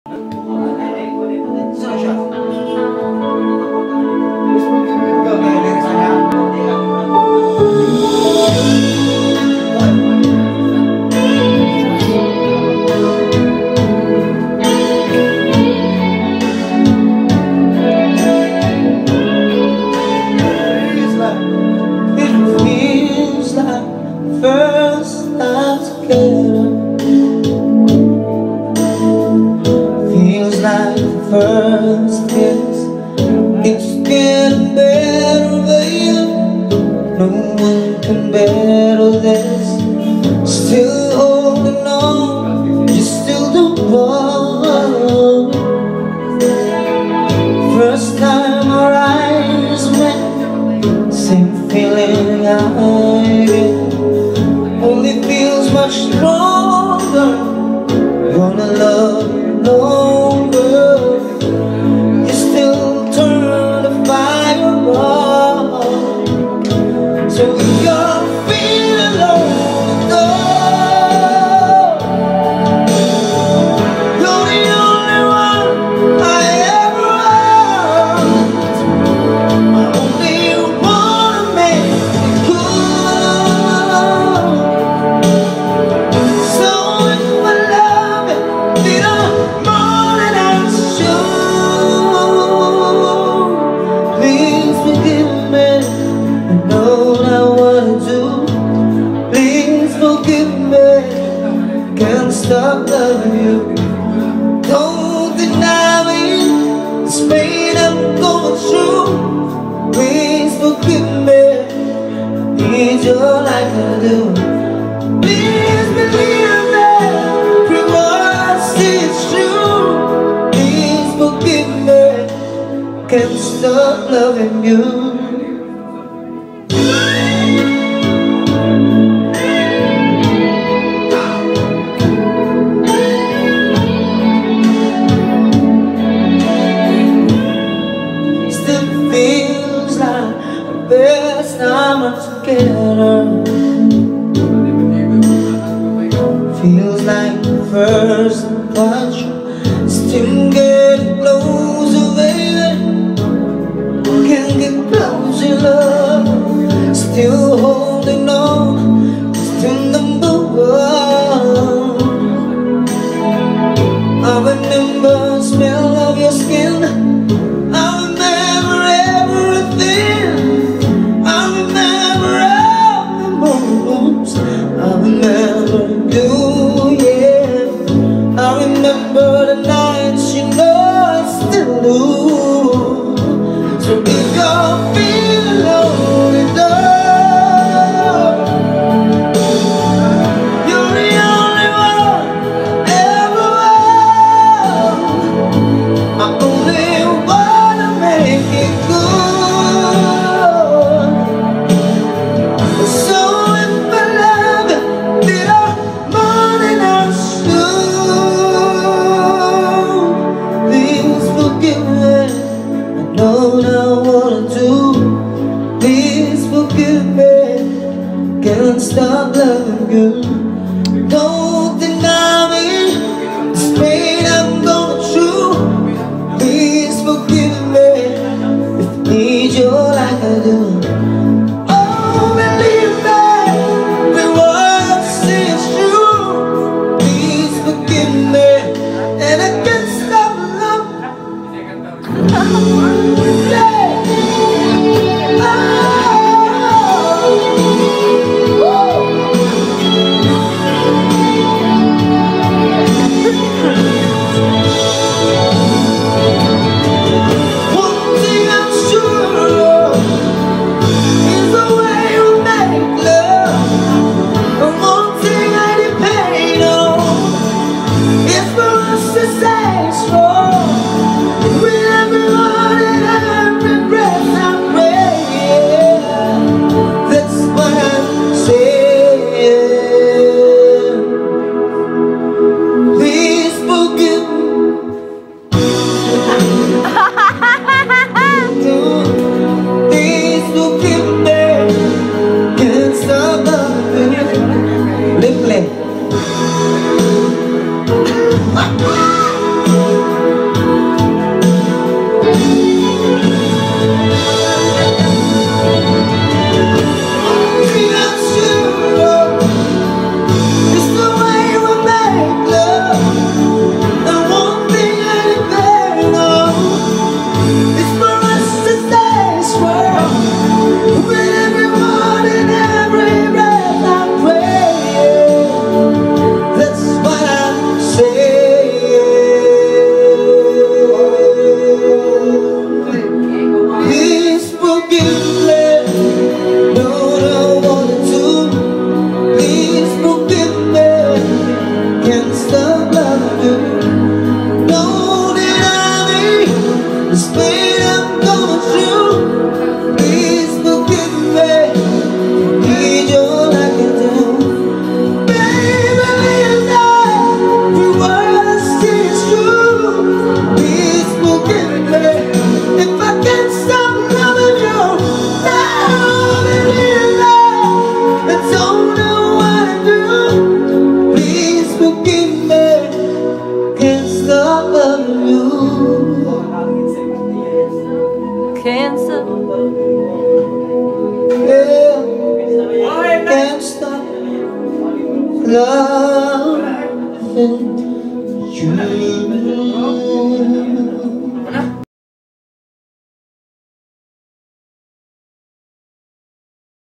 First time together, feels like the first kiss. It's getting better, baby. No one can better this. Still holding on, you still don't want. First time our eyes met, same feeling I get. Only feels much stronger. Gonna love you longer. You still turn the fire on. So if you're feeling lonely, you're the only one I ever want. I only wanna make it good. Can't stop loving you. Don't deny me this pain I'm going through. Please forgive me. Need you like I do. Please believe me. Every word I say is true. Please forgive me. Can't stop loving you. Feels like the best time we're together. Feels like the first touch. Still getting closer, baby. Can't get closer, love. Still holding on, still number one. I remember the smell of your skin. I remember you, yeah. I remember the nights, you know I still do. So if you're feeling lonely, you're the only one I ever want. I only wanna make it good. Please forgive me. Can't stop loving you. Don't deny me this pain I'm going through. Please forgive me if I need you like I do. Oh, believe me, the word I say is true. Please forgive me, and I can't stop loving. Yeah. Play. this pain I'm going through. Please forgive me. Need you like you do. Baby, listen, every word I say is true. Please forgive me if I can't stop loving you. Now, baby, I don't know what to do. Please forgive me. Can't stop loving you. Can't stop. Yeah, can't stop loving you.